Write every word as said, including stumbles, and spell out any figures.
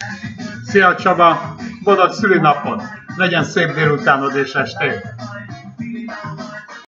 Szia Csaba! Boldog szülinapod! Legyen szép délutánod és estéd!